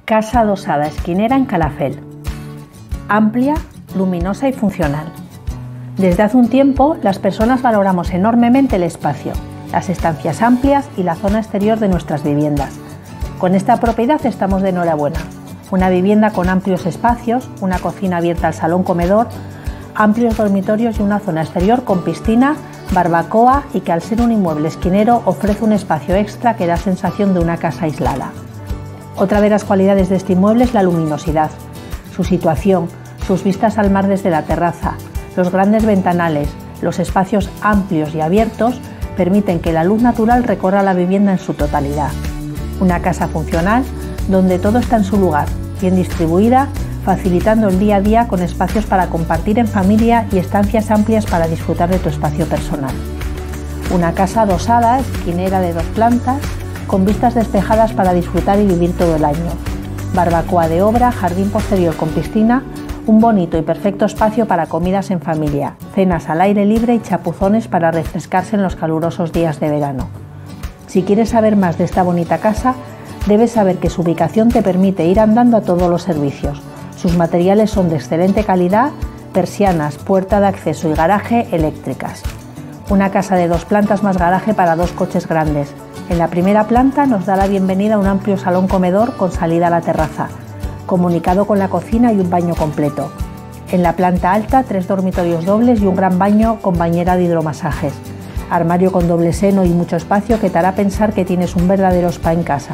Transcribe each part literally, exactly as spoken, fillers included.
Casa adosada esquinera en Calafell. Amplia, luminosa y funcional. Desde hace un tiempo, las personas valoramos enormemente el espacio, las estancias amplias y la zona exterior de nuestras viviendas. Con esta propiedad estamos de enhorabuena. Una vivienda con amplios espacios, una cocina abierta al salón-comedor, amplios dormitorios y una zona exterior con piscina, barbacoa y que al ser un inmueble esquinero ofrece un espacio extra que da sensación de una casa aislada. Otra de las cualidades de este inmueble es la luminosidad, su situación, sus vistas al mar desde la terraza, los grandes ventanales, los espacios amplios y abiertos permiten que la luz natural recorra la vivienda en su totalidad. Una casa funcional donde todo está en su lugar, bien distribuida, facilitando el día a día con espacios para compartir en familia y estancias amplias para disfrutar de tu espacio personal. Una casa adosada, esquinera de dos plantas, con vistas despejadas para disfrutar y vivir todo el año. Barbacoa de obra, jardín posterior con piscina, un bonito y perfecto espacio para comidas en familia, cenas al aire libre y chapuzones para refrescarse en los calurosos días de verano. Si quieres saber más de esta bonita casa, debes saber que su ubicación te permite ir andando a todos los servicios. Sus materiales son de excelente calidad, persianas, puerta de acceso y garaje eléctricas. Una casa de dos plantas más garaje para dos coches grandes. En la primera planta nos da la bienvenida a un amplio salón-comedor con salida a la terraza, comunicado con la cocina y un baño completo. En la planta alta, tres dormitorios dobles y un gran baño con bañera de hidromasajes. Armario con doble seno y mucho espacio que te hará pensar que tienes un verdadero spa en casa.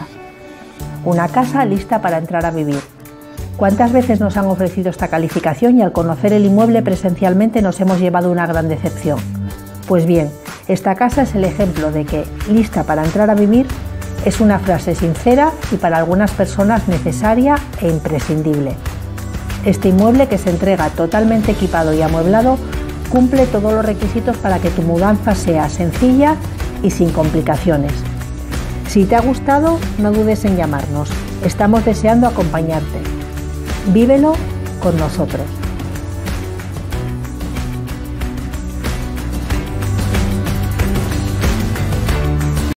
Una casa lista para entrar a vivir. ¿Cuántas veces nos han ofrecido esta calificación y al conocer el inmueble presencialmente nos hemos llevado una gran decepción? Pues bien, esta casa es el ejemplo de que lista para entrar a vivir es una frase sincera y para algunas personas necesaria e imprescindible. Este inmueble, que se entrega totalmente equipado y amueblado, cumple todos los requisitos para que tu mudanza sea sencilla y sin complicaciones. Si te ha gustado, no dudes en llamarnos. Estamos deseando acompañarte. Vívelo con nosotros.